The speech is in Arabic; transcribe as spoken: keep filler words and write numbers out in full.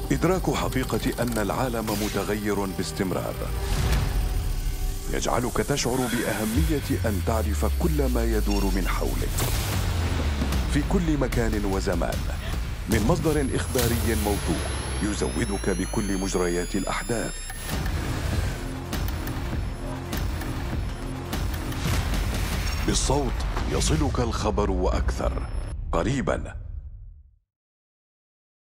إدراك حقيقة أن العالم متغير باستمرار يجعلك تشعر بأهمية أن تعرف كل ما يدور من حولك في كل مكان وزمان، من مصدر إخباري موثوق يزودك بكل مجريات الأحداث. بالصوت يصلك الخبر وأكثر، قريباً